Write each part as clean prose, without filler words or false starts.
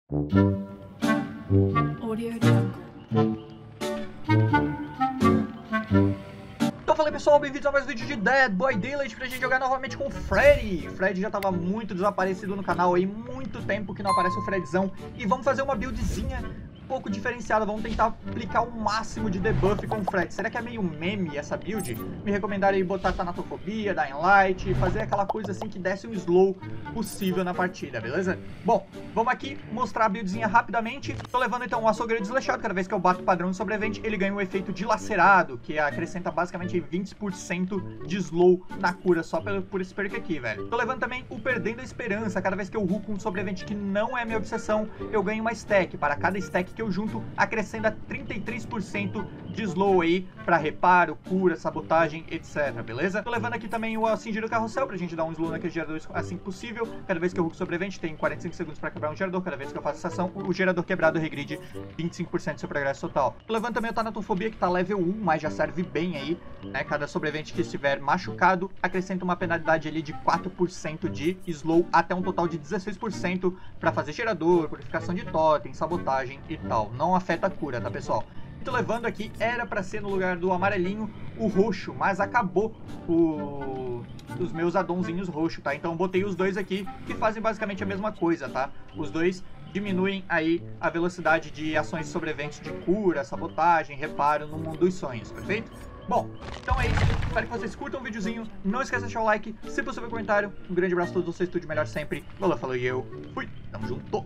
Então fala aí pessoal, bem-vindos a mais um vídeo de Dead by Daylight pra gente jogar novamente com o Freddy. Freddy já tava muito desaparecido no canal aí, muito tempo que não aparece o Freddyzão. E vamos fazer uma buildzinha um pouco diferenciada, vamos tentar aplicar o máximo de debuff com o Freddy. Será que é meio meme essa build? Me recomendaria botar Tanatofobia, Dying Light, fazer aquela coisa assim que desse um slow possível na partida, beleza? Bom, vamos aqui mostrar a buildzinha rapidamente. Tô levando então o açougueiro desleixado, cada vez que eu bato o padrão de sobrevivente, ele ganha um efeito dilacerado, que acrescenta basicamente 20% de slow na cura só por esse perk aqui, velho. Tô levando também o Perdendo a Esperança, cada vez que eu ruco um sobrevivente que não é minha obsessão, eu ganho uma stack. Para cada stack que eu junto, acrescenta 33% de slow aí pra reparo, cura, sabotagem, etc, beleza? Tô levando aqui também o Cingido Carrossel pra gente dar um slow naquele gerador assim que possível. Cada vez que eu ruco sobrevivente, tem 45 segundos pra quebrar um gerador. Cada vez que eu faço essa ação, o gerador quebrado regride 25% do seu progresso total. Tô levando também o Tanatofobia, que tá level 1, mas já serve bem aí, né? Cada sobrevivente que estiver machucado, acrescenta uma penalidade ali de 4% de slow, até um total de 16% pra fazer gerador, purificação de totem, sabotagem e tal. Não afeta a cura, tá, pessoal? Tô levando aqui, era pra ser no lugar do amarelinho o roxo, mas acabou os meus addonzinhos roxo, tá? Então eu botei os dois aqui, que fazem basicamente a mesma coisa, tá? Os dois diminuem aí a velocidade de ações sobreviventes de cura, sabotagem, reparo no mundo dos sonhos, perfeito? Bom, então é isso, espero que vocês curtam o videozinho, não esqueça de deixar o like, se possível comentário, um grande abraço a todos vocês, tudo de melhor sempre, valeu, falou e eu fui, tamo junto!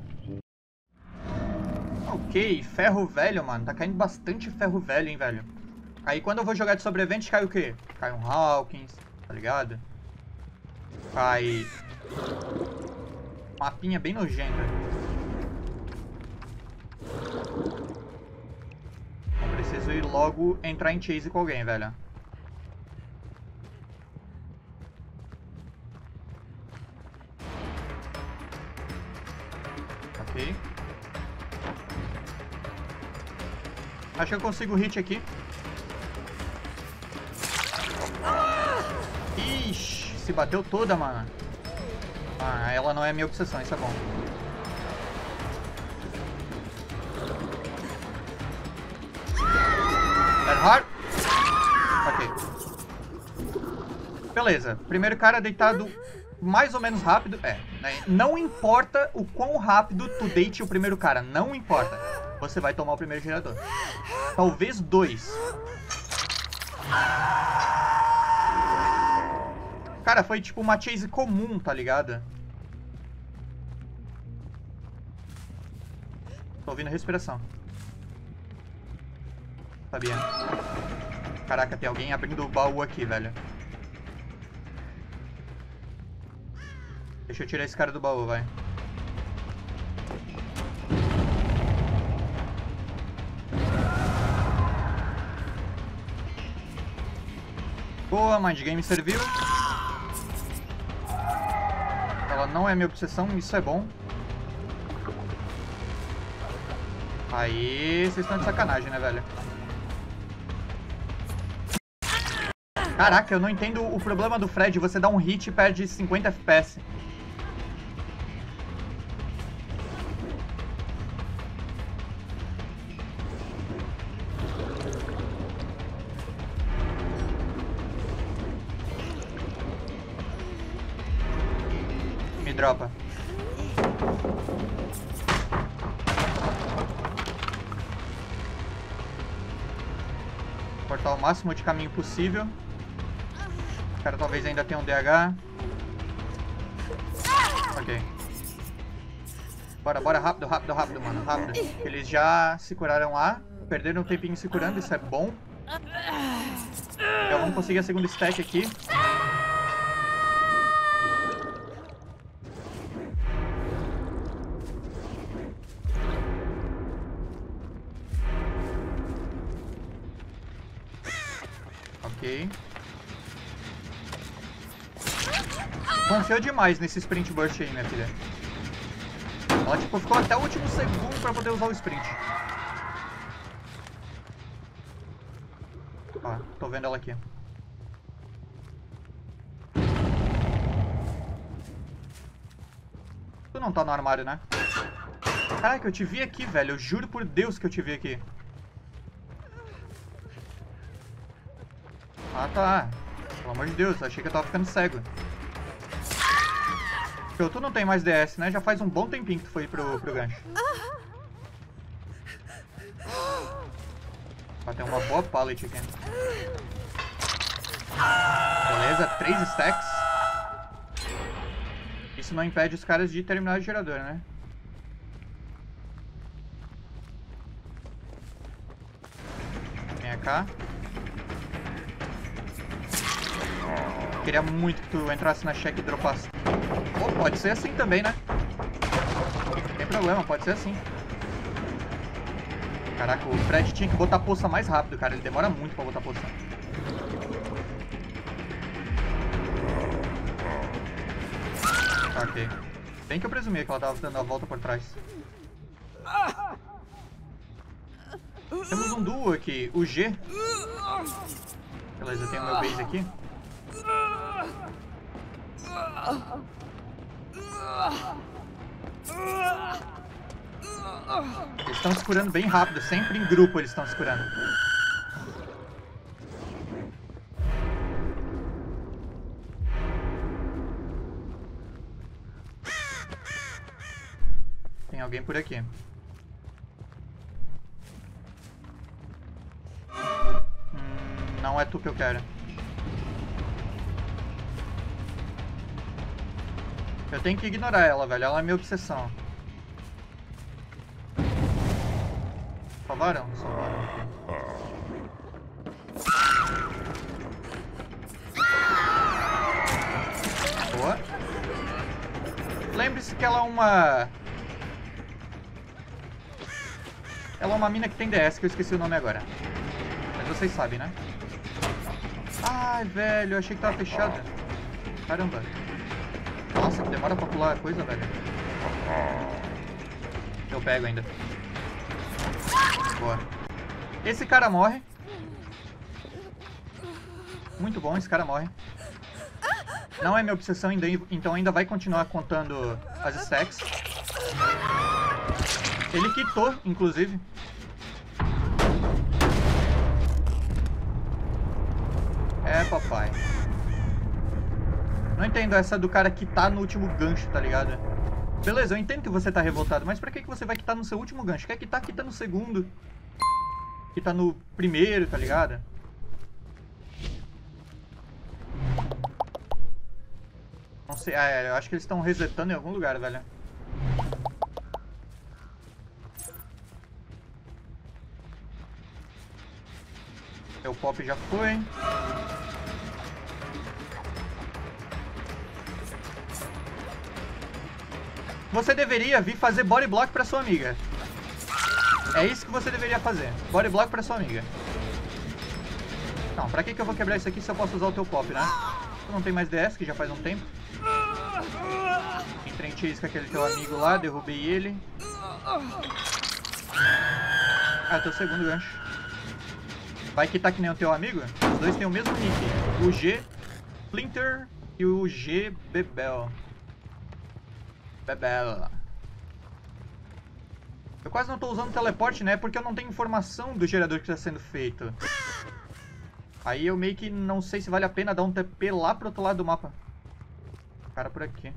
Ok, ferro velho, mano. Tá caindo bastante ferro velho, hein, velho. Aí quando eu vou jogar de sobrevivente, cai o quê? Cai um Hawkins, tá ligado? Cai... mapinha bem nojenta. Eu preciso ir logo entrar em chase com alguém, velho. Ok. Acho que eu consigo hit aqui. Ixi, se bateu toda, mano. Ah, ela não é minha obsessão, isso é bom. Dead hard. Ok. Beleza, primeiro cara deitado mais ou menos rápido. É, né? Não importa o quão rápido tu deite o primeiro cara, não importa. Você vai tomar o primeiro gerador. Talvez dois. Cara, foi tipo uma chase comum, tá ligado? Tô ouvindo a respiração. Sabia? Caraca, tem alguém abrindo o baú aqui, velho. Deixa eu tirar esse cara do baú, vai. Boa, Mind Game serviu. Ela não é minha obsessão, isso é bom. Aí, vocês estão de sacanagem, né, velho? Caraca, eu não entendo o problema do Fred. Você dá um hit e perde 50 FPS. Me dropa. Cortar o máximo de caminho possível. O cara talvez ainda tenha um DH. Ok. Bora, bora, rápido, rápido, rápido, mano, rápido. Eles já se curaram lá. Perderam um tempinho se curando, isso é bom. Já vamos conseguir a segunda stack aqui. Ok. Confiou demais nesse sprint burst aí, minha filha. Ela tipo ficou até o último segundo pra poder usar o sprint. Ó, tô vendo ela aqui. Tu não tá no armário, né? Caraca, eu te vi aqui, velho. Eu juro por Deus que eu te vi aqui. Ah, tá. Pelo amor de Deus, achei que eu tava ficando cego. Tu não tem mais DS, né? Já faz um bom tempinho que tu foi pro gancho. Ó, tem uma boa pallet aqui. Beleza, 3 stacks. Isso não impede os caras de terminar o gerador, né? Vem cá. Queria muito que tu entrasse na check e dropasse. Oh, pode ser assim também, né? Não tem problema, pode ser assim. Caraca, o Fred tinha que botar a poça mais rápido, cara. Ele demora muito pra botar a poça. Ok. Bem que eu presumia que ela tava dando a volta por trás. Temos um duo aqui, o G. Beleza, eu tenho meu base aqui. Eles estão se curando bem rápido, sempre em grupo eles estão se curando. Tem alguém por aqui. Não é tu que eu quero. Eu tenho que ignorar ela, velho. Ela é minha obsessão. Salvaram? Salvaram aqui. Boa. Lembre-se que ela é uma... Ela é uma mina que tem DS, que eu esqueci o nome agora. Mas vocês sabem, né? Ai, velho, eu achei que tava fechada. Caramba. Nossa, que demora pra pular a coisa, velho. Eu pego ainda. Boa. Esse cara morre. Muito bom, esse cara morre. Não é minha obsessão, então ainda vai continuar contando as stacks. Ele quitou, inclusive. É, papai. Não entendo essa do cara quitar no último gancho, tá ligado? Beleza, eu entendo que você tá revoltado, mas pra que você vai quitar no seu último gancho? Quer quitar, quita no segundo. Quita no primeiro, tá ligado? Não sei, eu acho que eles estão resetando em algum lugar, velho. Meu pop já foi. Você deveria vir fazer body block pra sua amiga. É isso que você deveria fazer. Body block pra sua amiga. Não, pra que eu vou quebrar isso aqui se eu posso usar o teu pop, né? Tu não tem mais DS, que já faz um tempo. Entrei em chase com aquele teu amigo lá, derrubei ele. Ah, teu segundo gancho. Vai quitar que nem o teu amigo? Os dois têm o mesmo nick. O G Splinter e o G Bebel. Bebel. Eu quase não tô usando teleporte, né? Porque eu não tenho informação do gerador que está sendo feito. Aí eu meio que não sei se vale a pena dar um TP lá pro outro lado do mapa. Cara por aqui.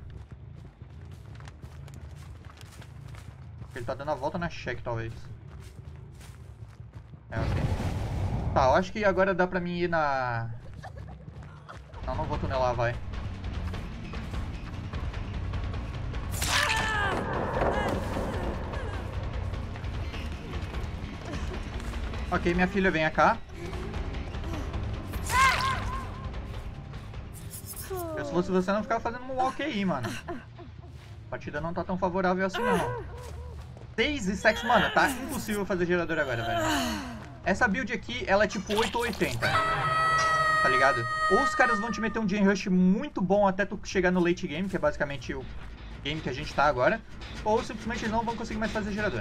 Ele tá dando a volta na check, talvez. É, ok. Tá, eu acho que agora dá pra mim ir na... Não, não vou tunelar, vai. Ok, minha filha, venha cá. Eu, se fosse você, não ficava fazendo um walk aí, mano. A partida não tá tão favorável assim, não. 6 e 6, mano, tá impossível fazer gerador agora, velho. Essa build aqui, ela é tipo 8 ou 80. Tá ligado? Ou os caras vão te meter um Gen Rush muito bom até tu chegar no late game, que é basicamente o game que a gente tá agora. Ou simplesmente eles não vão conseguir mais fazer gerador.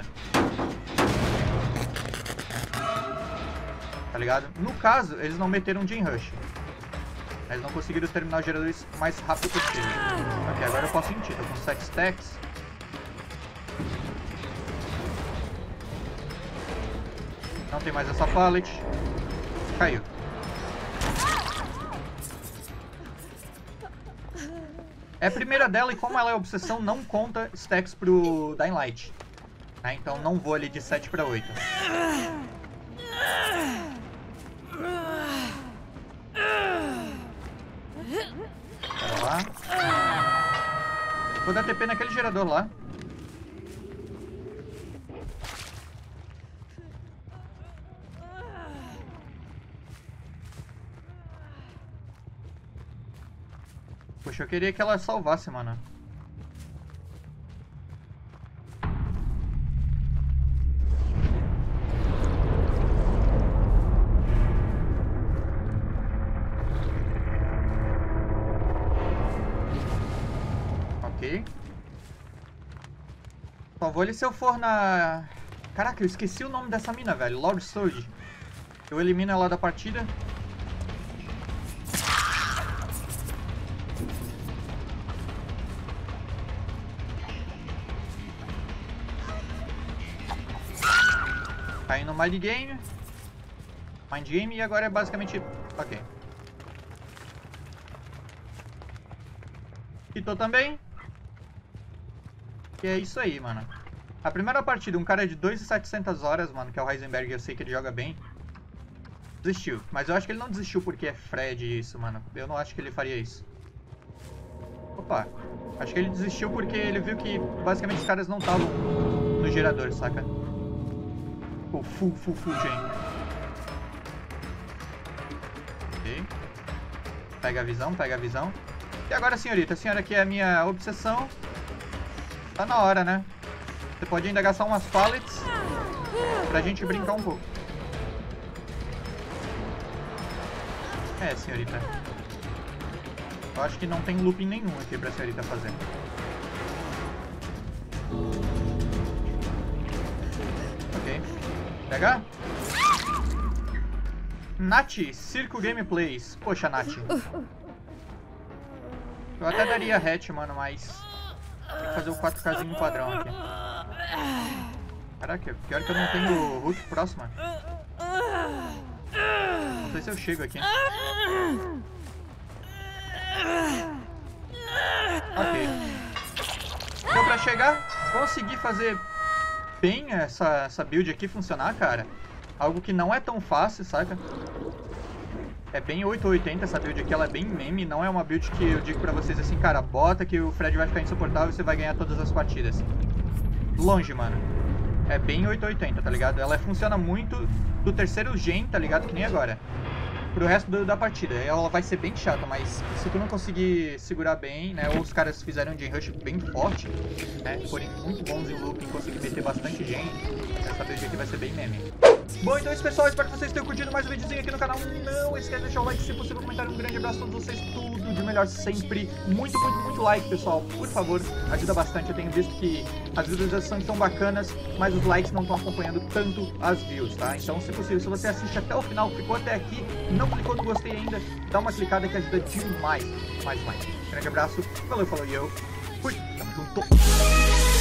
Tá ligado? No caso, eles não meteram um Gen Rush. Eles não conseguiram terminar os geradores o mais rápido possível. Ok, agora eu posso sentir. Tô com 7 stacks. Não tem mais essa pallet. Caiu. É a primeira dela e como ela é obsessão, não conta stacks pro Dying Light. Né? Então não vou ali de 7 para 8. Bora lá. Vou dar TP naquele gerador lá. Poxa, eu queria que ela salvasse, mano. Ok. Só vou ali se eu for na... Caraca, eu esqueci o nome dessa mina, velho. Lord Surge. Eu elimino ela da partida. Cai no Mind Game. Mind Game e agora é basicamente... Ok. Quitou também. E é isso aí, mano. A primeira partida, um cara de 2.700 horas, mano, que é o Heisenberg, eu sei que ele joga bem. Desistiu. Mas eu acho que ele não desistiu porque é Fred isso, mano. Eu não acho que ele faria isso. Opa. Acho que ele desistiu porque ele viu que basicamente os caras não estavam no gerador, saca? Pô, full, gente. Ok. Pega a visão, pega a visão. E agora, senhorita, a senhora que é a minha obsessão. Tá na hora, né? Você pode ainda gastar umas pallets pra gente brincar um pouco. É, senhorita. Eu acho que não tem looping nenhum aqui pra senhorita fazer. Ok. Pegar? Nath, Circo Gameplays. Poxa, Nath. Eu até daria hatch, mano, mas... Tem que fazer o 4Kzinho padrão aqui. Caraca, pior que eu não tenho root próxima. Não sei se eu chego aqui. Ok. Deu pra chegar. Consegui fazer bem essa build aqui funcionar, cara. Algo que não é tão fácil, saca? É bem 880 essa build aqui, ela é bem meme. Não é uma build que eu digo pra vocês assim, cara, bota que o Fred vai ficar insuportável e você vai ganhar todas as partidas. Longe, mano. É bem 880, tá ligado? Ela funciona muito do terceiro gen, tá ligado? Que nem agora. Pro resto da partida. Ela vai ser bem chata, mas se tu não conseguir segurar bem, né? Ou os caras fizeram um gen rush bem forte, né? Forem muito bons em looping, conseguir meter bastante gen, essa build aqui vai ser bem meme. Bom, então é isso, pessoal. Espero que vocês tenham curtido mais um videozinho aqui no canal. Não esquece de deixar o like, se possível, comentário. Um grande abraço a todos vocês. Tudo de melhor sempre. Muito like, pessoal. Por favor, ajuda bastante. Eu tenho visto que as visualizações estão bacanas, mas os likes não estão acompanhando tanto as views, tá? Então, se possível, se você assiste até o final, ficou até aqui, não clicou no gostei ainda, dá uma clicada que ajuda demais. Mais. Grande abraço. Valeu, falou e eu fui. Tamo junto.